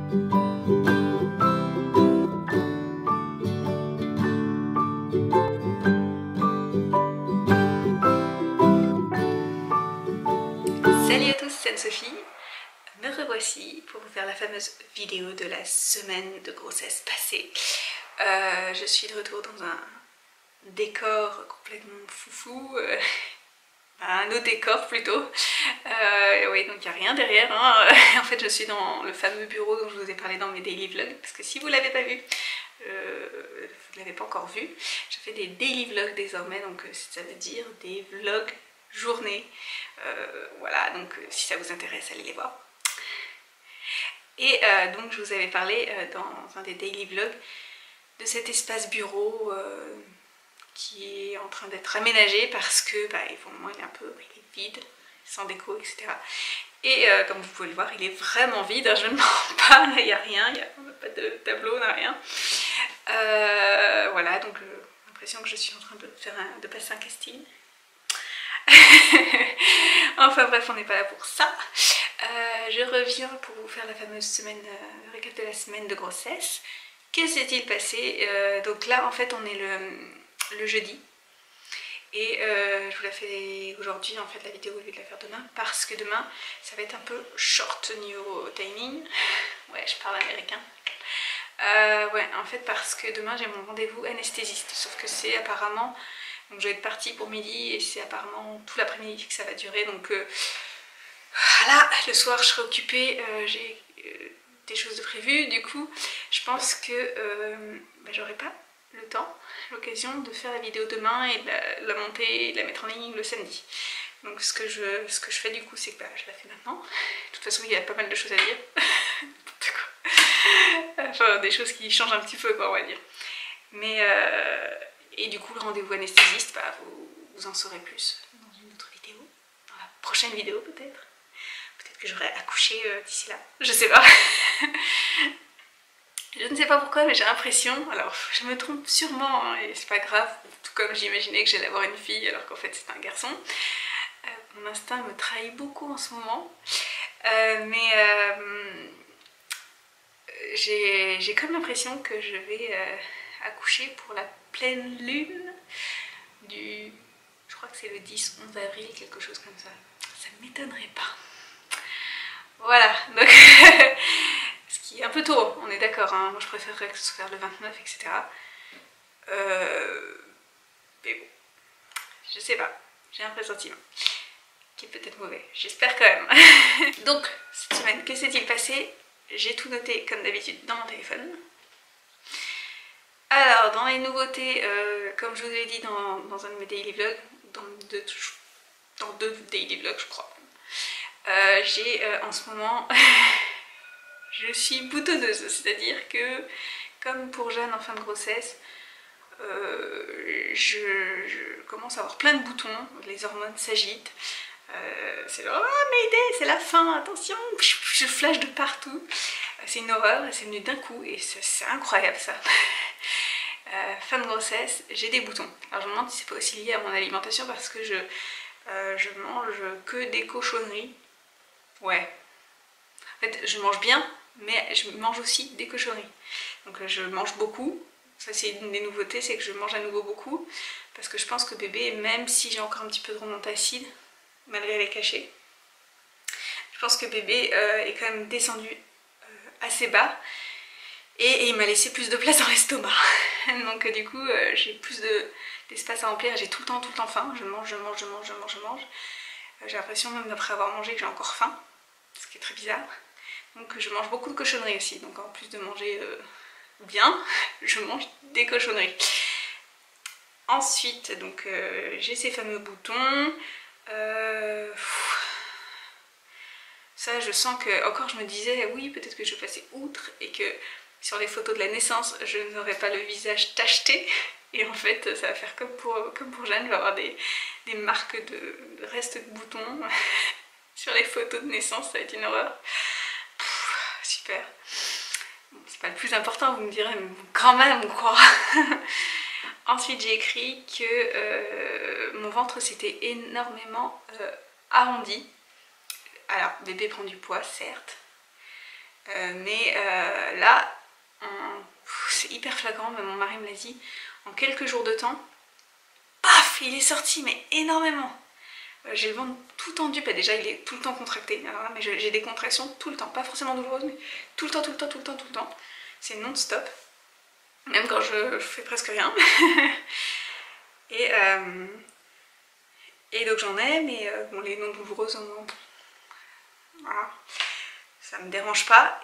Salut à tous, c'est Anne-Sophie. Me revoici pour vous faire la fameuse vidéo de la semaine de grossesse passée. Je suis de retour dans un décor complètement foufou, un autre décor plutôt. Oui, donc il n'y a rien derrière, hein. En fait, je suis dans le fameux bureau dont je vous ai parlé dans mes daily vlogs, parce que si vous ne l'avez pas vu, vous ne l'avez pas encore vu, je fais des daily vlogs désormais, donc ça veut dire des vlogs journée. Voilà, donc si ça vous intéresse, allez les voir. Et donc je vous avais parlé dans un des daily vlogs de cet espace bureau qui est en train d'être aménagé parce que pour le moment il est vide, sans déco, etc. Et comme vous pouvez le voir, il est vraiment vide, hein, je ne mens pas, là il n'y a rien, il n'y a pas de tableau, on n'a rien. Voilà, donc j'ai l'impression que je suis en train de passer un casting. Enfin bref, on n'est pas là pour ça. Je reviens pour vous faire la fameuse semaine, récap de la semaine de grossesse. Que s'est-il passé? Donc là en fait on est le jeudi. Et je vous la fais aujourd'hui en fait la vidéo au lieu de la faire demain. Parce que demain ça va être un peu short niveau timing. Ouais, je parle américain. Ouais, en fait parce que demain j'ai mon rendez-vous anesthésiste. Sauf que c'est apparemment... Donc je vais être partie pour midi et c'est apparemment tout l'après-midi que ça va durer. Donc voilà, le soir je serai occupée, j'ai des choses de prévues. Du coup, je pense que j'aurai pas le temps, l'occasion de faire la vidéo demain et de la monter et de la mettre en ligne le samedi. Donc ce que je fais du coup, c'est que je la fais maintenant. De toute façon, il y a pas mal de choses à dire. Enfin, des choses qui changent un petit peu, quoi, on va dire. Mais... Et du coup, le rendez-vous anesthésiste, vous en saurez plus dans une autre vidéo, dans la prochaine vidéo peut-être. Peut-être que j'aurai accouché d'ici là, je sais pas. Je ne sais pas pourquoi, mais j'ai l'impression, alors je me trompe sûrement, hein, et c'est pas grave, tout comme j'imaginais que j'allais avoir une fille alors qu'en fait c'est un garçon. Mon instinct me trahit beaucoup en ce moment, mais j'ai comme l'impression que je vais accoucher pour la pleine lune du... Je crois que c'est le 10-11 avril, quelque chose comme ça. Ça ne m'étonnerait pas. Voilà, donc... ce qui est un peu tôt, on est d'accord, hein. Moi je préférerais que ce soit vers le 29, etc. Mais bon, je sais pas, j'ai un pressentiment qui est peut-être mauvais, j'espère quand même. Donc, cette semaine, que s'est-il passé? J'ai tout noté comme d'habitude dans mon téléphone. Alors, dans les nouveautés, comme je vous l'ai dit dans un de mes daily vlogs, dans deux daily vlogs je crois, j'ai en ce moment, je suis boutonneuse, c'est-à-dire que, comme pour Jeanne en fin de grossesse, je commence à avoir plein de boutons, les hormones s'agitent, c'est genre « Oh Mayday, c'est la fin, attention !» Je flash de partout, c'est une horreur, c'est venu d'un coup et c'est incroyable ça. Fin de grossesse, j'ai des boutons. Alors je me demande si c'est pas aussi lié à mon alimentation parce que je mange que des cochonneries. Ouais. En fait, je mange bien, mais je mange aussi des cochonneries. Donc je mange beaucoup. Ça c'est une des nouveautés, c'est que je mange à nouveau beaucoup. Parce que je pense que bébé, même si j'ai encore un petit peu de remontée acide, malgré les cachets, je pense que bébé est quand même descendu assez bas. Et il m'a laissé plus de place dans l'estomac. Donc du coup, j'ai plus d'espace à remplir. J'ai tout le temps faim. Je mange. J'ai l'impression même d'après avoir mangé que j'ai encore faim. Ce qui est très bizarre. Donc je mange beaucoup de cochonneries aussi. Donc en plus de manger bien, je mange des cochonneries. Ensuite, donc j'ai ces fameux boutons. Ça, je sens que, encore je me disais, oui, peut-être que je vais passer outre et que sur les photos de la naissance, je n'aurai pas le visage tacheté. Et en fait, ça va faire comme pour Jeanne, je vais avoir des marques de restes de boutons sur les photos de naissance, ça va être une horreur. Super. Bon, c'est pas le plus important, vous me direz, mais quand même, quoi. Ensuite, j'ai écrit que mon ventre s'était énormément arrondi. Alors, bébé prend du poids, certes. Mais là, c'est hyper flagrant, mais mon mari me l'a dit, en quelques jours de temps, paf, il est sorti, mais énormément. J'ai le ventre tout tendu, bah déjà il est tout le temps contracté, alors là, mais j'ai des contractions tout le temps, pas forcément douloureuses, mais tout le temps, tout le temps, tout le temps, tout le temps. C'est non-stop, même quand je fais presque rien. Et donc j'en ai, mais bon, les non douloureuses, voilà, ça me dérange pas.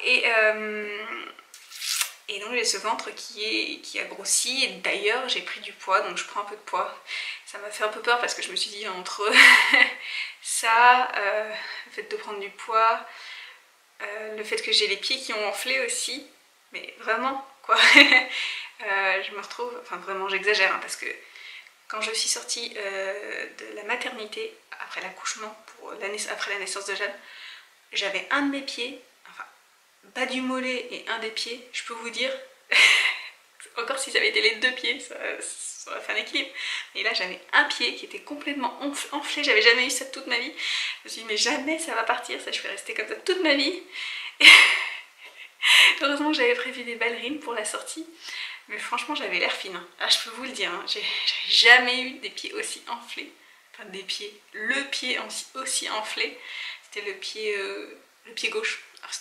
Et donc j'ai ce ventre qui a grossi, et d'ailleurs j'ai pris du poids, donc je prends un peu de poids. Ça m'a fait un peu peur parce que je me suis dit entre ça, le fait de prendre du poids, le fait que j'ai les pieds qui ont enflé aussi, mais vraiment quoi, je me retrouve, enfin vraiment j'exagère hein, parce que quand je suis sortie de la maternité, après l'accouchement, après la naissance de Jeanne, j'avais un de mes pieds, enfin bas du mollet et un des pieds, je peux vous dire, encore si ça avait été les deux pieds, ça aurait fait un équilibre. Et là j'avais un pied qui était complètement enflé, j'avais jamais eu ça toute ma vie. Je me suis dit mais jamais ça va partir, ça je vais rester comme ça toute ma vie. Et heureusement que j'avais prévu des ballerines pour la sortie. Mais franchement j'avais l'air fine, hein. Ah, je peux vous le dire, hein. J'ai jamais eu des pieds aussi enflés. Enfin des pieds, le pied aussi enflé. C'était le pied gauche.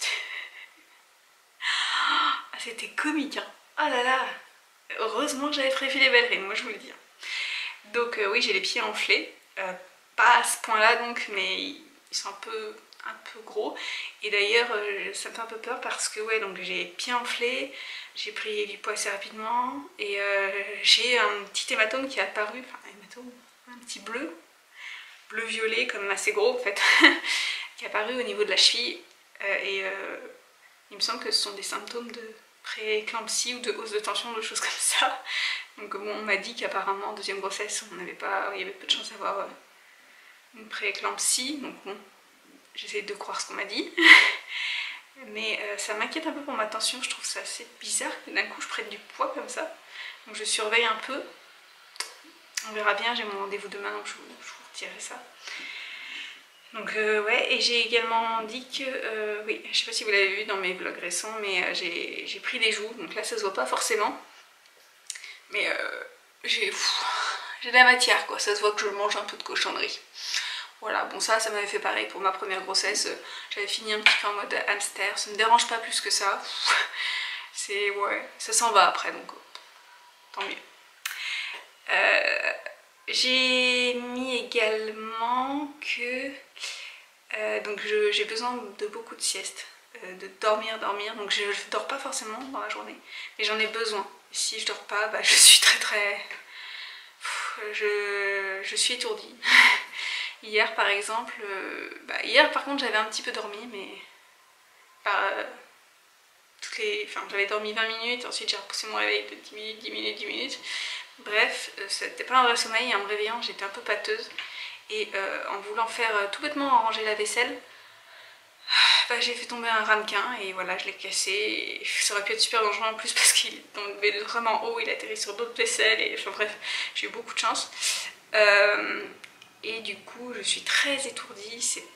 C'était comique hein. Oh là là. Heureusement que j'avais prévu les ballerines, moi je vous le dis. Donc oui j'ai les pieds enflés. Pas à ce point là donc, mais ils sont un peu gros. Et d'ailleurs ça me fait un peu peur parce que ouais, donc j'ai les pieds enflés. J'ai pris du poids assez rapidement et j'ai un petit hématome qui est apparu, enfin un hématome, un petit bleu-violet, comme assez gros en fait, qui est apparu au niveau de la cheville il me semble que ce sont des symptômes de pré-éclampsie ou de hausse de tension, de choses comme ça. Donc bon, on m'a dit qu'apparemment en deuxième grossesse, il y avait peu de chance d'avoir une pré-éclampsie, donc bon, j'essaie de croire ce qu'on m'a dit. Mais ça m'inquiète un peu pour ma tension, je trouve ça assez bizarre que d'un coup je prenne du poids comme ça. Donc je surveille un peu. On verra bien, j'ai mon rendez-vous demain donc je vous redirai ça. Donc ouais, et j'ai également dit que, oui, je sais pas si vous l'avez vu dans mes vlogs récents, mais j'ai pris des joues, donc là ça se voit pas forcément. Mais j'ai de la matière quoi, ça se voit que je mange un peu de cochonnerie. Voilà, bon ça m'avait fait pareil pour ma première grossesse, j'avais fini un petit peu en mode hamster, ça me dérange pas plus que ça. C'est, ouais, ça s'en va après, donc tant mieux. J'ai mis également que donc j'ai besoin de beaucoup de siestes, de dormir, donc je dors pas forcément dans la journée, mais j'en ai besoin. Si je dors pas, bah, je suis je suis étourdie. Hier par exemple, hier par contre j'avais un petit peu dormi, mais j'avais dormi 20 minutes, ensuite j'ai repoussé mon réveil de 10 minutes, 10 minutes, 10 minutes. Bref, c'était pas un vrai sommeil et en me réveillant j'étais un peu pâteuse. Et en voulant faire tout bêtement ranger la vaisselle, bah, j'ai fait tomber un ramequin et voilà, je l'ai cassé. Et ça aurait pu être super dangereux en plus parce qu'il est tombé vraiment haut, il a atterri sur d'autres vaisselles et enfin bref, j'ai eu beaucoup de chance. Et du coup, je suis très étourdie, c'est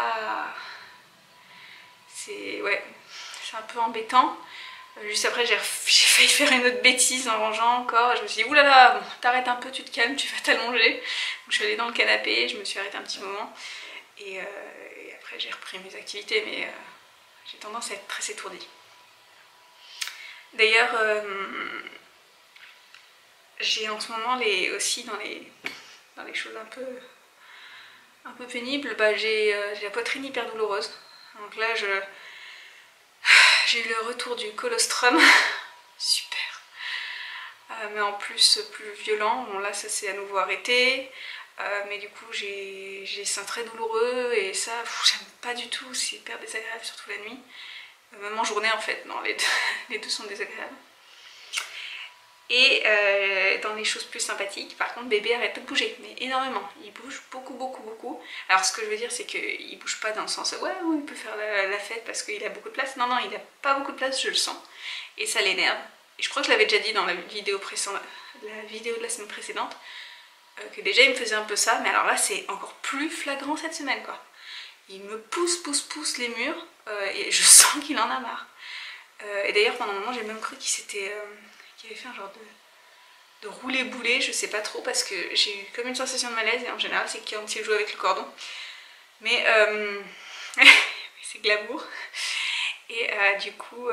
ouais, c'est un peu embêtant. Juste après, j'ai failli faire une autre bêtise en rangeant encore. Je me suis dit, oulala, bon, t'arrêtes un peu, tu te calmes, tu vas t'allonger. Donc je suis allée dans le canapé, je me suis arrêtée un petit moment. Et après, j'ai repris mes activités, mais j'ai tendance à être très étourdie. D'ailleurs, j'ai en ce moment aussi dans les choses un peu pénibles, bah, j'ai la poitrine hyper douloureuse. Donc là, j'ai eu le retour du colostrum, super, mais en plus plus violent. Bon là ça s'est à nouveau arrêté, mais du coup j'ai des seins très douloureux et ça j'aime pas du tout, c'est hyper désagréable surtout la nuit, même en journée en fait, non les deux sont désagréables. Et dans les choses plus sympathiques, par contre bébé arrête pas de bouger, mais énormément, il bouge beaucoup. Alors ce que je veux dire c'est qu'il bouge pas dans le sens ouais il peut faire la fête parce qu'il a beaucoup de place, non il a pas beaucoup de place, je le sens, et ça l'énerve. Et je crois que je l'avais déjà dit dans la vidéo de la semaine précédente, que déjà il me faisait un peu ça, mais alors là c'est encore plus flagrant cette semaine quoi. il me pousse les murs et je sens qu'il en a marre. Et d'ailleurs pendant un moment j'ai même cru qu'il avait fait un genre de roulé-boulé, je sais pas trop, parce que j'ai eu comme une sensation de malaise, et en général c'est quand il joue avec le cordon. Mais c'est glamour. Et du coup,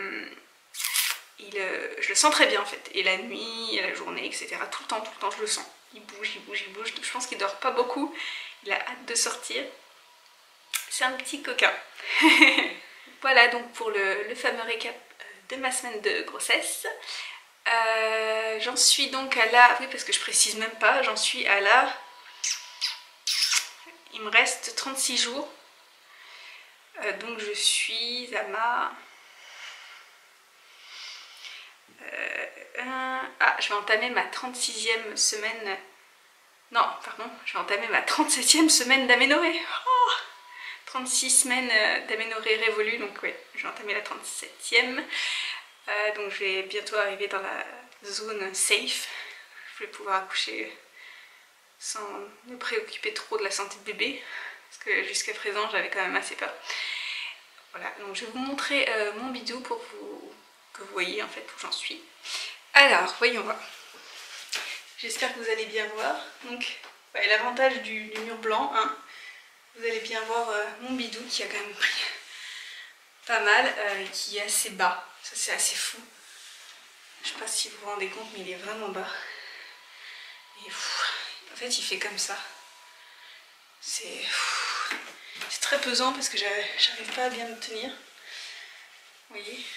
je le sens très bien en fait. Et la nuit, et la journée, etc. Tout le temps, je le sens. Il bouge. Je pense qu'il dort pas beaucoup. Il a hâte de sortir. C'est un petit coquin. Voilà donc pour le fameux récap de ma semaine de grossesse. J'en suis donc à la... Oui, parce que je précise même pas, j'en suis à la... Il me reste 36 jours. Donc je suis à ma... je vais entamer ma 36e semaine... Non, pardon, je vais entamer ma 37e semaine d'aménorrhée. 36 semaines d'aménorrhée révolue, donc oui, je vais entamer la 37e. Donc je vais bientôt arriver dans la zone safe. Je vais pouvoir accoucher sans me préoccuper trop de la santé de bébé, parce que jusqu'à présent j'avais quand même assez peur. Voilà, donc je vais vous montrer mon bidou pour que vous voyez en fait où j'en suis. Alors, voyons voir. J'espère que vous allez bien voir. Donc, ouais, l'avantage du mur blanc, hein, vous allez bien voir mon bidou qui a quand même pris pas mal, qui est assez bas. Ça c'est assez fou. Je sais pas si vous vous rendez compte, mais il est vraiment bas. Et en fait il fait comme ça. C'est très pesant parce que j'arrive pas à bien me tenir. Vous voyez.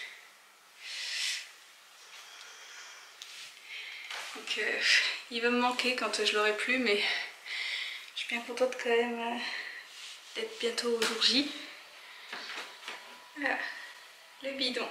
Donc il va me manquer quand je l'aurai plus, mais je suis bien contente quand même d'être bientôt au jour J. Voilà, le bidon.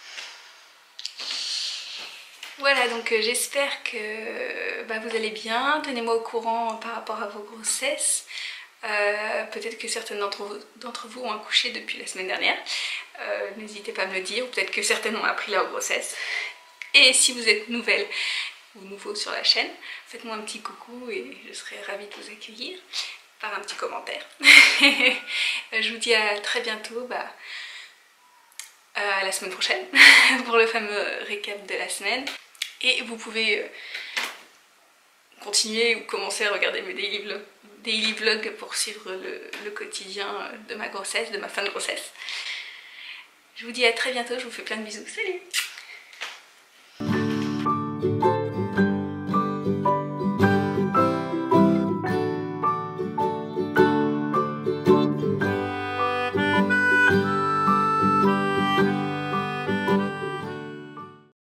Voilà, donc j'espère que vous allez bien. Tenez-moi au courant par rapport à vos grossesses. Peut-être que certaines d'entre vous ont accouché depuis la semaine dernière. N'hésitez pas à me le dire, ou peut-être que certaines ont appris leur grossesse. Et si vous êtes nouvelle ou nouveau sur la chaîne, faites-moi un petit coucou et je serai ravie de vous accueillir par un petit commentaire. Je vous dis à très bientôt, à la semaine prochaine pour le fameux récap de la semaine. Et vous pouvez continuer ou commencer à regarder mes daily vlogs pour suivre le quotidien de ma grossesse, de ma fin de grossesse. Je vous dis à très bientôt, je vous fais plein de bisous, salut!